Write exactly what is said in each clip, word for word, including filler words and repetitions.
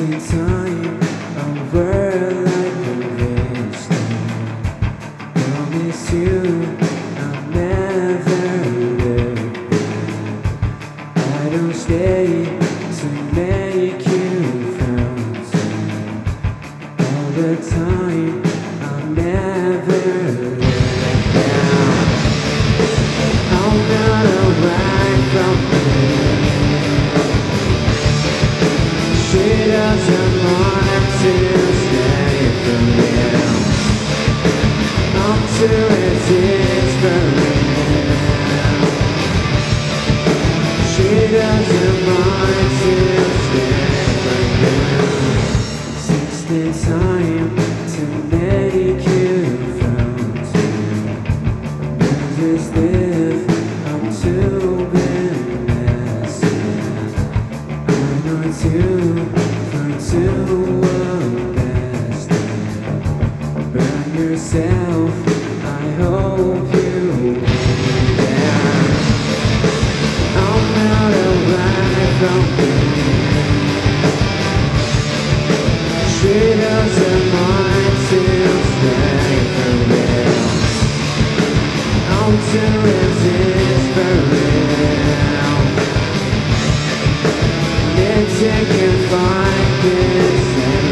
wasting time over like a wasting. Promise you I'll never look back. I don't stay to make you frown all the time. I'll never let down. I'm not away from you. She doesn't want to stay for real. I'm too resist for real. She doesn't want to stay for real. Since the time to make you frown too. Just live up to been messy. I know too far too best. Burn yourself, I hope you down. I'm not away from you. She doesn't mind to stay for real. I'm too resist for real. Let's take and find this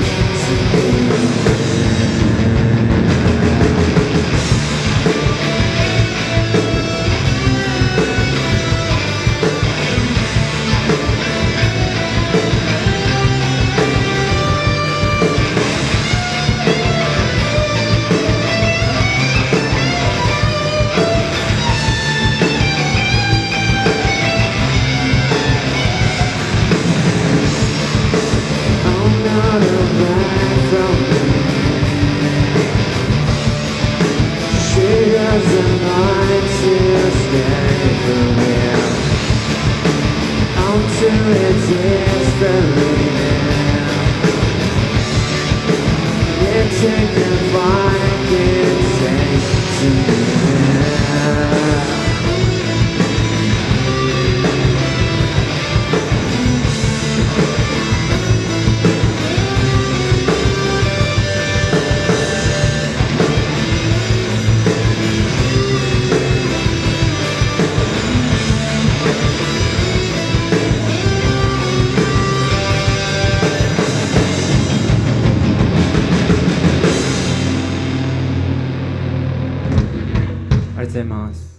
doesn't mind to stay for real. I'm too resist for real. Let's take and find it safe to me. Aりがとうございます。